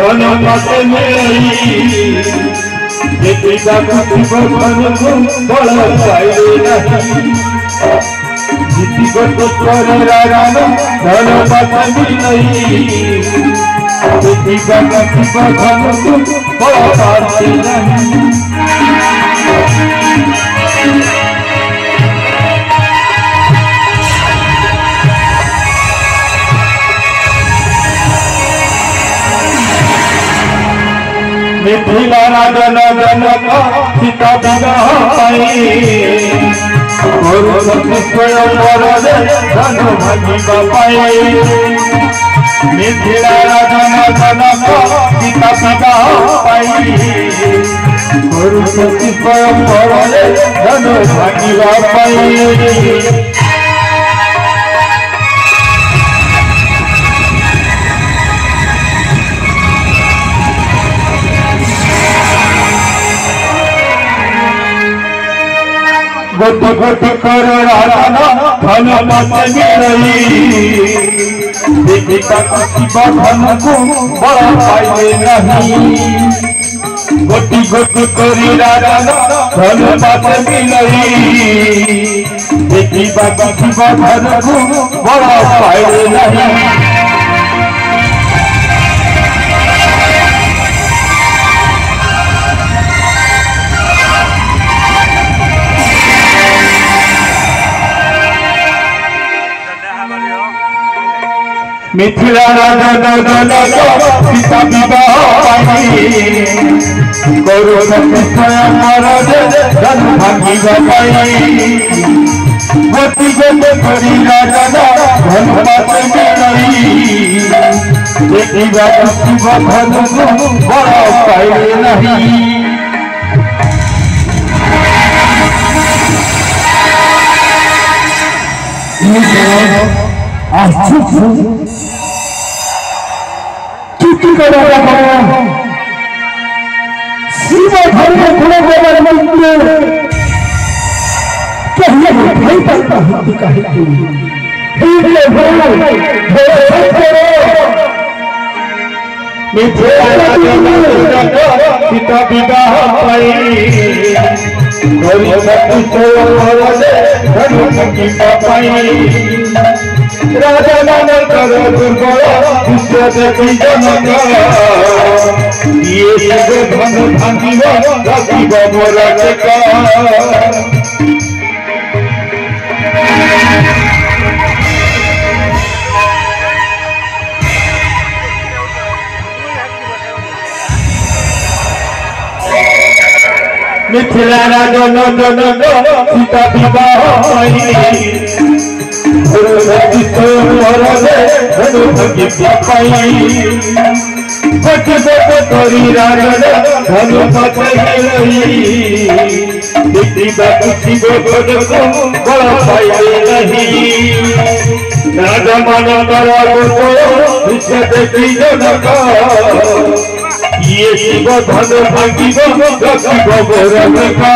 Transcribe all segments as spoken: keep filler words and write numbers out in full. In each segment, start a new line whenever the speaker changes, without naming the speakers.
धन मते मिलई जीतिबा जीव धन को बल पाइले नहीं जीतिबा कर राम धन मते मिलई जीतिबा जीव धन को बल पाइले नहीं मिथिला राजन जनक सीता विवाह पाई गुरु स्वयं वरदे धन भागिबा पाई मिथिला राजन जनक सीता विवाह पाई गुरु स्वयं वरदे धन भागिबा पाई गोटी गोटी कर राजना धन मते मिलई जीतिबा जीव धन को बल पाइले नहीं गोटी गोटी कर राजना धन मते मिलई जीतिबा जीव धन को बल पाइले नहीं मिथिला राजन जनक सीता विवाह पाई गुरु स्वयं वरदे धन भागिबा पाई गोटी गोटी करी राजना धन मते मिलई जीतिबा जीव धन को बल पाइले नहीं चुकी कर शिव धर्म गुण गोबर मंत्र कहिए भाई पड़ता है कहे सीता विवाह पाई राजा नानक दुर्बल विश्व देवी जनक ये सब धन भांगिब रखिब मोर टेका मिथिला राजन जनक सीता विवाह पाई गुरु वरदे धन भागिबा पाई गोटी गोटी करी राजन धन मते मिलई जीतिबा जीव धन को बल पाइले नहीं राजा मानकर विश्व देवी जनक ये शिव धन भागिब रखिब मोर टेका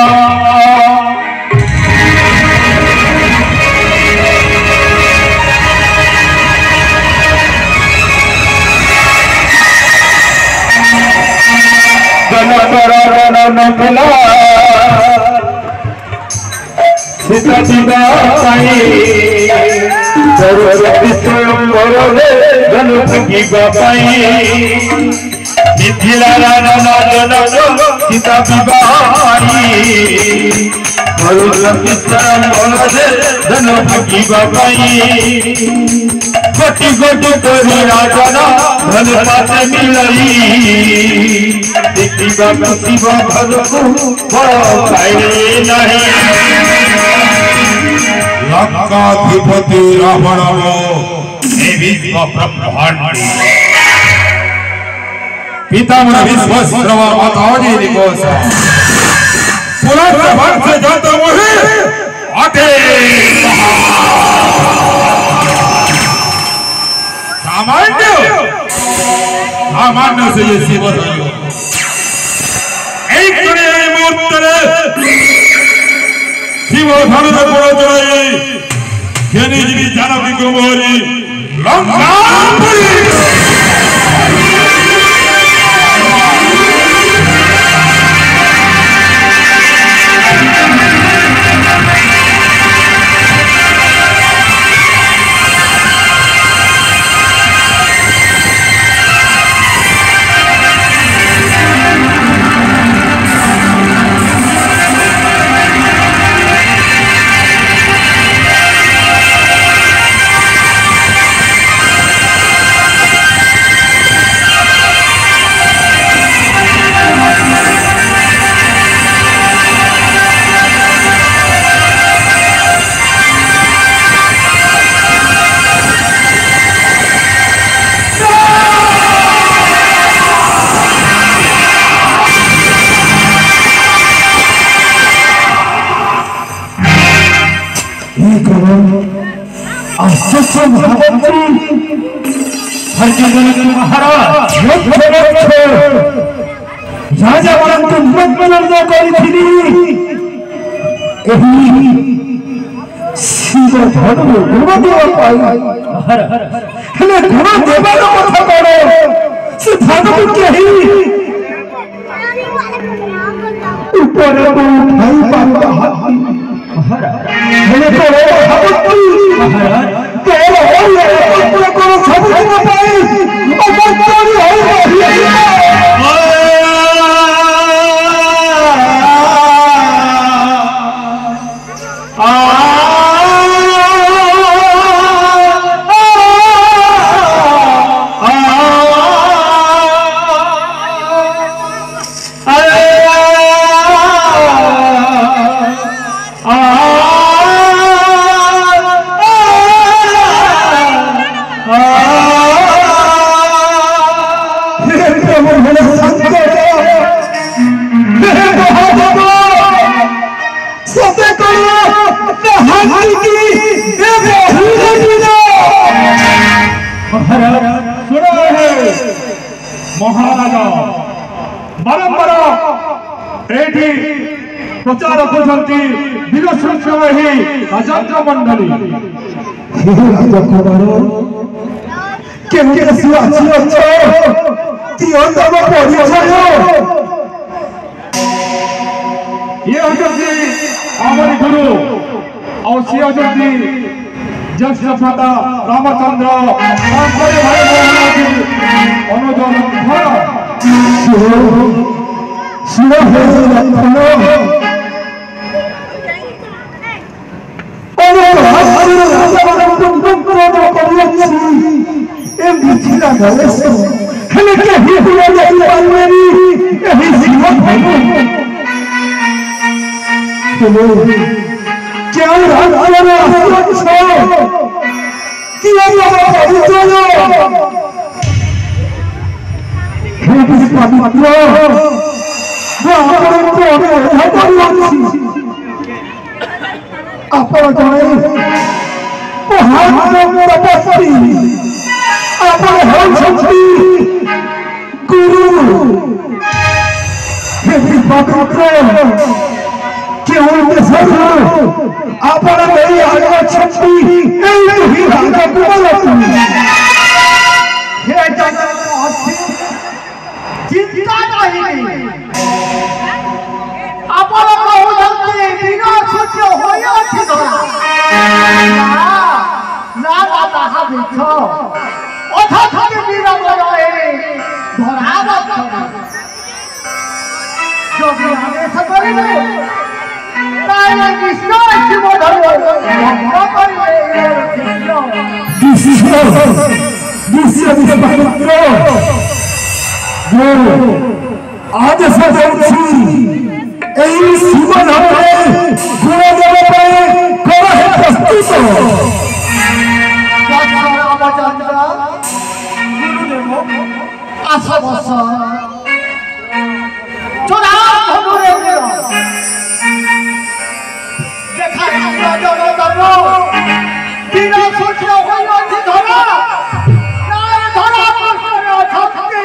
सीता विवाह पाई गुरु स्वयं वरदे धन भागिबा पाई मिथिला राजन जनक सीता विवाह पाई गुरु स्वयं वरदे धन भागिबा पाई गोटी गोटी करी राजना धन मते मिलई जीतिबा जीव धन को बल पाइले नहीं लंकाधिपति रावण विश्व ब्रह्मांड पितामह विश्वश्रव माताजी निकोष पुनः वर्ष जत मोहि अटे सामान्य सामान्य से ये शिव एक शिव धन पड़ चढ़ाई ज्ञानी जी जानकी को मोहरी लंका
महाराज राजा बरंतु मत करी शिव धर्म गुण देवा हेले गुण देवार कथा कौन से धर्म कही ऊपर भाई पाता हेले तो भगवती तोर होय कोन सब दिन पाई मत तोरी होई महाराजा बारंबार एठी प्रचार करछंती वीर श्रेष्ठ ही राजा मंडली राजा कुमार केहु के सुआसी अच्छो ती अंतम परिचय ये होती हमारी गुरु और सी होती ज्येष्ठ भ्राता रामचंद्र भाई अनुजन क्या चिंता नहीं अपन कहते बिना सोचे होय अछि धरा ना ना ताहा देखो अथा थाके बिना गए धरा मत जो भी आदेश करिले ताई कृष्ण शिव धर्म भंग करिले कृष्ण कृष्ण विष्णु पवित्र आज सदैव এই জীবন হবে গুণ দেব পারে কোন হে প্রস্তুত রামচন্দ্র গুরুদেব আশা বস চোরা ধনুরে দেখা জন ধর্ম বীর সূর্য হইয়াছি ধরা নাই ধরা পরে থাকতে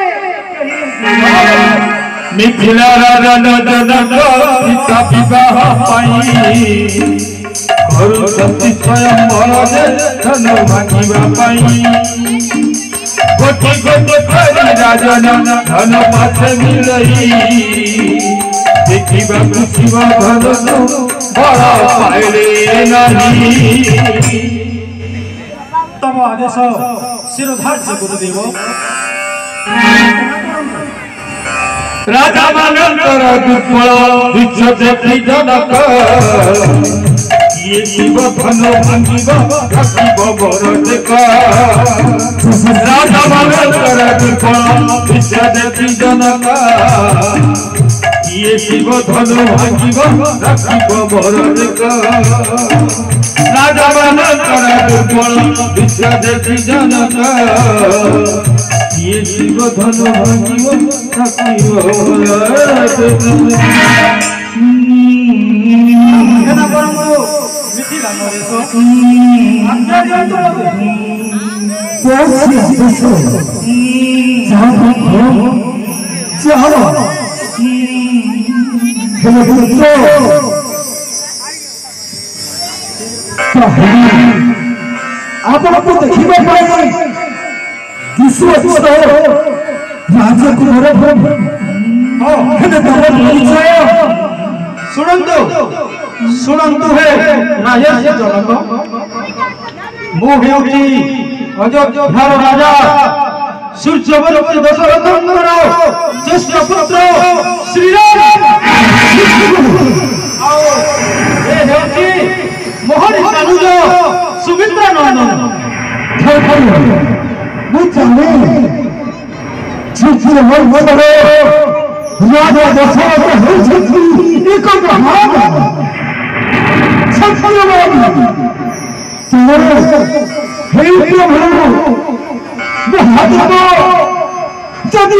मिथिला रन जनक सीता विवाह पाई करुछंती स्वयं मरदे धन मांगिबा पाई कोटि कोटि करी राजन धन पाछे मिलई देखिबा शिव धन बड़ पाइले नाही तब आदेश शिरोधार्य गुरुदेव राजा मानंतर दुर्बल विश्व देवी जनक ये शिव धन भांगिब रखिब बर देख राजा मानंतर दुर्बल विश्व देवी जनक ये शिव धन भांगिब रखिब बर देख राजा मानंतर दुर्बल विश्व देवी जनक ये शिव धन भांगिब रखिब मिथिला आपको देखिए राजकुमार
शुणु शुणु हे नायक जनक मुझे अयोध्यार राजा सूर्यवंशी दशरथंकर ज्येष्ठ पुत्र श्रीराम मोहन सानुज सुमित्रा नंदन
राजा दशरथ एक महान जदि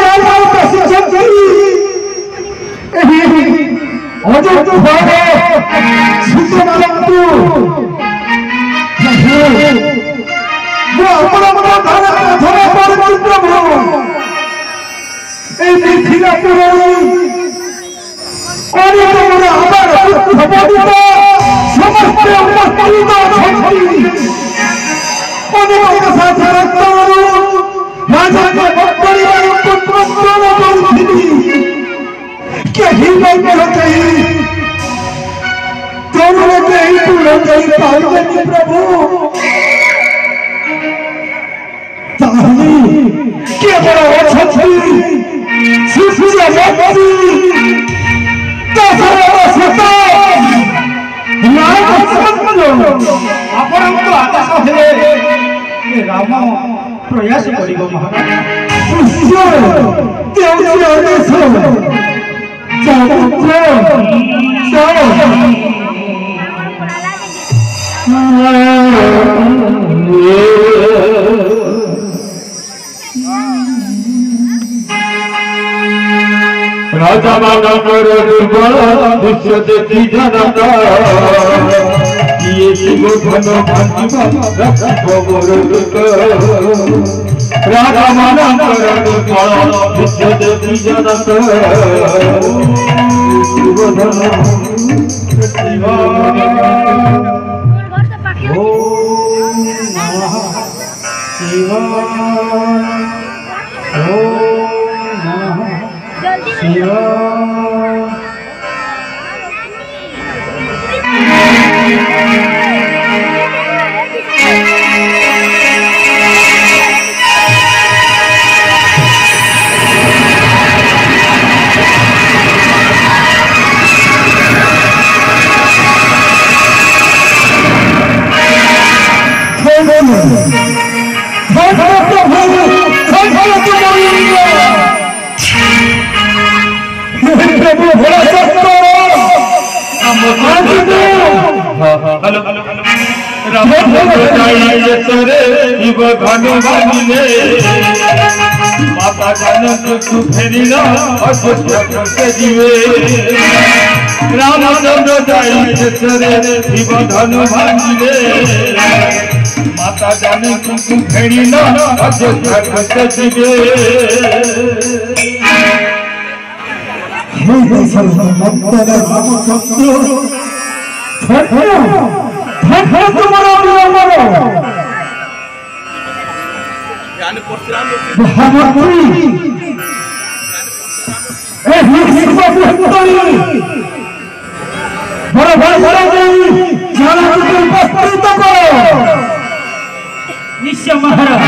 प्रभु
राम प्रयास करिगो
राजा मानकर दुर्बल दृश्य देखी जनता ये शिव घन राजा मानकर दुर्बल दृश्य देखी जनता शिव घन माता जनक तू फेरी रामचंद्र जाई शिव धन भांगिले माता जनक तू फेरी अयोध्या जीवे
बड़ा बड़ा बड़ा